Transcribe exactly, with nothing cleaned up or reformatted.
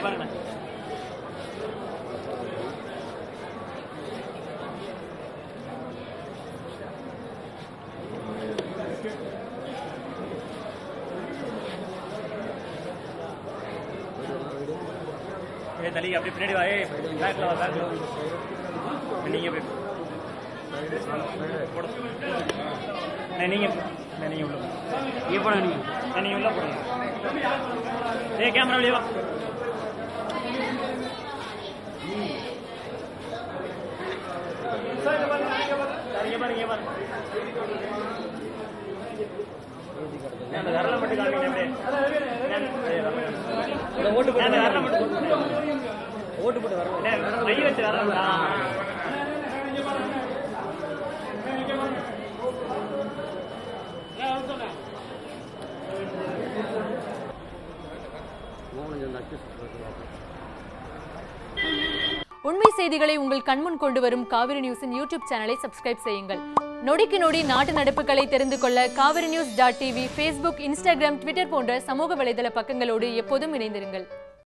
வாங்கண்ணா. ஏ தலி அப்படியே பின்னாடி வா. ஏ பேக்ல வா, பேக்ல வா. நீங்க போய் போடு. நீங்க நீங்க உள்ள இங்க போடுங்க. நீங்க நீங்க உள்ள போடுங்க. ஏ கேமரா வெளியே வா. இங்க பாருங்க, இங்க பாருங்க. அந்த வரல மட்டும் காமிங்க. அப்படியே ஓட்டு போட்டு வரல மட்டும் ஓட்டு போட்டு வரல கை வச்சு வரல. உண்மை செய்திகளை உங்கள் கண்முன் கொண்டு வரும் காவிரி நியூஸின் யூடியூப் சேனலை சப்ஸ்கிரைப் செய்யுங்கள். நொடிக்கு நொடி நாட்டு நடப்புகளை தெரிந்து கொள்ள Kaveri news dot TV, Facebook, Instagram, Twitter போன்ற சமூக வலைதள பக்கங்களோடு எப்போதும் இணைந்திருங்கள்.